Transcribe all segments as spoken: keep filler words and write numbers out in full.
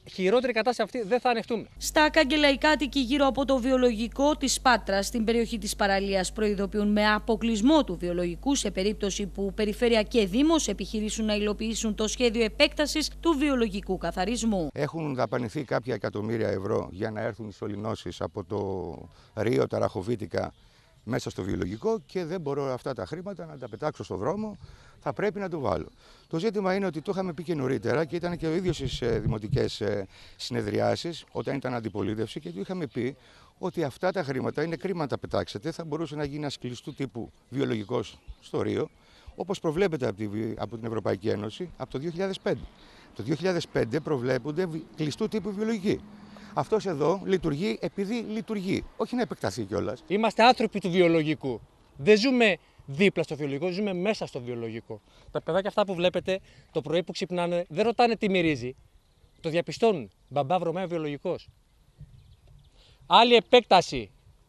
χειρότερη κατάσταση αυτή δεν θα ανεχτούμε. Στα κάγκελα οι κάτοικοι γύρω από το βιολογικό της Πάτρας, στην περιοχή της παραλίας, προειδοποιούν με αποκλεισμό του βιολογικού σε περίπτωση που περιφέρεια και Δήμος επιχειρήσουν να υλοποιήσουν το σχέδιο επέκτασης του βιολογικού καθαρισμού. Έχουν δαπανηθεί κάποια εκατομμύρια ευρώ για να έρθουν οι σωληνώσεις από το Ρίο, τα Ραχοβίτικα μέσα στο βιολογικό και δεν μπορώ αυτά τα χρήματα να τα πετάξω στο δρόμο, θα πρέπει να το βάλω. Το ζήτημα είναι ότι το είχαμε πει και νωρίτερα και ήταν και ο ίδιος στις δημοτικές συνεδριάσεις όταν ήταν αντιπολίτευση και του είχαμε πει ότι αυτά τα χρήματα είναι κρίμα να τα πετάξετε, θα μπορούσε να γίνει ένας κλειστού τύπου βιολογικός στο Ρίο, όπως προβλέπεται από την Ευρωπαϊκή Ένωση από το δύο χιλιάδες πέντε. Το δύο χιλιάδες πέντε προβλέπονται κλειστού τύπου βιολογικοί. Αυτός εδώ λειτουργεί επειδή λειτουργεί, όχι να επεκταθεί κιόλας. Είμαστε άνθρωποι του βιολογικού. Δεν ζούμε δίπλα στο βιολογικό, ζούμε μέσα στο βιολογικό. Τα παιδάκια αυτά που βλέπετε το πρωί που ξυπνάνε δεν ρωτάνε τι μυρίζει. Το διαπιστώνουν. Μπαμπά βρωμάει βιολογικός. Άλλη επέκταση.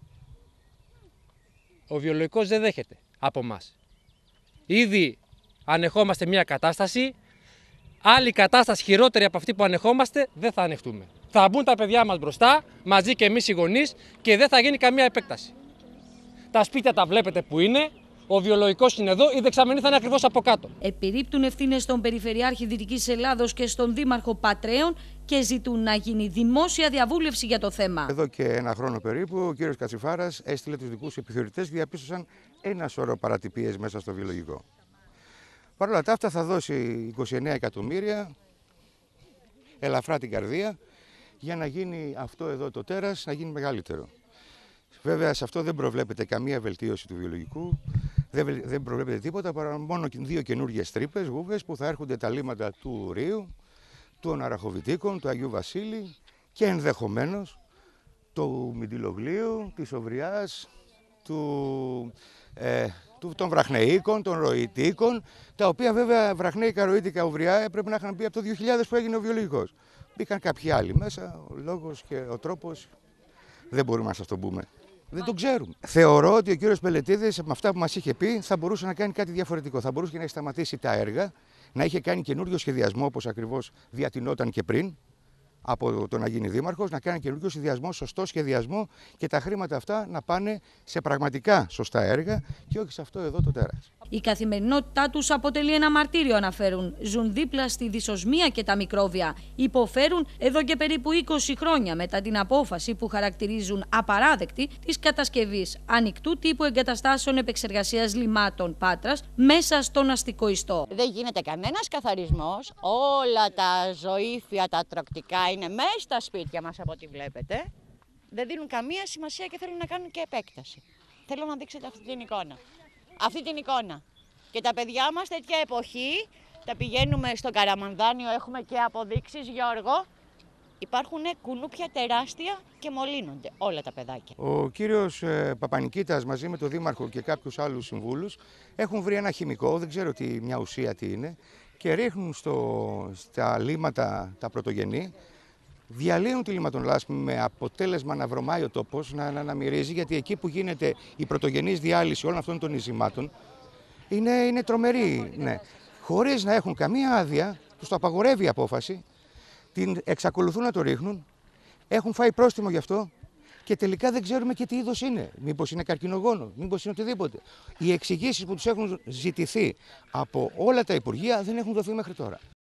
Ο βιολογικός δεν δέχεται από εμάς. Ήδη ανεχόμαστε μια κατάσταση. Άλλη κατάσταση χειρότερη από αυτή που ανεχόμαστε δεν θα ανεχτούμε. Θα μπουν τα παιδιά μας μπροστά, μαζί και εμείς οι γονείς και δεν θα γίνει καμία επέκταση. Τα σπίτια τα βλέπετε που είναι, ο βιολογικός είναι εδώ, η δεξαμενή θα είναι ακριβώς από κάτω. Επιρρύπτουν ευθύνες στον Περιφερειάρχη Δυτικής Ελλάδος και στον Δήμαρχο Πατρέων και ζητούν να γίνει δημόσια διαβούλευση για το θέμα. Εδώ και ένα χρόνο περίπου ο κύριος Κατσιφάρας έστειλε τους δικούς επιθεωρητές, διαπίστωσαν ένα σωρό παρατυπίες μέσα στο βιολογικό. Παρ' όλα τα αυτά θα δώσει είκοσι εννέα εκατομμύρια, ελαφρά την καρδία, για να γίνει αυτό εδώ το τέρας, να γίνει μεγαλύτερο. Βέβαια σε αυτό δεν προβλέπεται καμία βελτίωση του βιολογικού, δεν, δεν προβλέπεται τίποτα παρά μόνο δύο καινούργιες τρύπες, γούβες, που θα έρχονται τα λίμματα του Ρίου, των Αραχοβιτίκων, του Αγίου Βασίλη και ενδεχομένως του Μυντιλογλίου, της Οβριάς, του... Ε, των Βραχνεΐκων, των Ροητίκων, τα οποία βέβαια Βραχνέικα, Ροήτικα, Οβριά έπρεπε να είχαν μπει από το δύο χιλιάδες που έγινε ο βιολογικός. Μπήκαν κάποιοι άλλοι μέσα, ο λόγος και ο τρόπος δεν μπορούμε να σας το πούμε. Δεν το ξέρουμε. Θεωρώ ότι ο κύριος Πελετίδης με αυτά που μας είχε πει θα μπορούσε να κάνει κάτι διαφορετικό. Θα μπορούσε και να έχει σταματήσει τα έργα, να είχε κάνει καινούριο σχεδιασμό όπως ακριβώς διατηνόταν και πριν από το να γίνει δήμαρχος, να κάνει καινούριο σχεδιασμό, σωστό σχεδιασμό και τα χρήματα αυτά να πάνε σε πραγματικά σωστά έργα και όχι σε αυτό εδώ το τέρας. Η καθημερινότητά τους αποτελεί ένα μαρτύριο, αναφέρουν. Ζουν δίπλα στη δυσοσμία και τα μικρόβια. Υποφέρουν εδώ και περίπου είκοσι χρόνια μετά την απόφαση που χαρακτηρίζουν απαράδεκτη της κατασκευής ανοιχτού τύπου εγκαταστάσεων επεξεργασίας λιμάτων Πάτρας μέσα στον αστικό ιστό. Δεν γίνεται κανένας καθαρισμός. Όλα τα ζωήφια, τα τροκτικά είναι μέσα στα σπίτια μας από ό,τι βλέπετε. Δεν δίνουν καμία σημασία και θέλουν να κάνουν και επέκταση. Θέλω να δείξετε αυτή την εικόνα. Αυτή την εικόνα. Και τα παιδιά μας τέτοια εποχή, τα πηγαίνουμε στο Καραμανδάνιο, έχουμε και αποδείξεις, Γιώργο. Υπάρχουν κουνούπια τεράστια και μολύνονται όλα τα παιδάκια. Ο κύριος ε, Παπανικήτας μαζί με τον Δήμαρχο και κάποιους άλλους συμβούλους έχουν βρει ένα χημικό, δεν ξέρω τι, μια ουσία τι είναι, και ρίχνουν στο, στα λίμματα τα πρωτογενή, διαλύουν τη λιματολάσπη με αποτέλεσμα να βρωμάει ο τόπος, να, να, να μυρίζει, γιατί εκεί που γίνεται η πρωτογενής διάλυση όλων αυτών των νησιμάτων είναι, είναι τρομερή, ναι. Χωρίς να έχουν καμία άδεια, τους το απαγορεύει η απόφαση, την εξακολουθούν να το ρίχνουν, έχουν φάει πρόστιμο γι' αυτό και τελικά δεν ξέρουμε και τι είδος είναι. Μήπως είναι καρκινογόνο, μήπως είναι οτιδήποτε. Οι εξηγήσεις που τους έχουν ζητηθεί από όλα τα υπουργεία δεν έχουν δοθεί μέχρι τώρα.